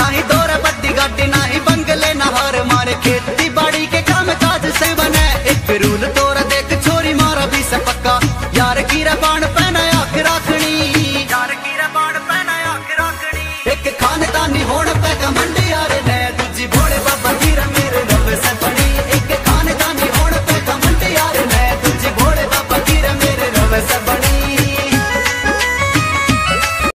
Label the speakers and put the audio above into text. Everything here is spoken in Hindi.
Speaker 1: नाही दौर बद्दी गाड़ी नाही बंगले नहार मारे खेत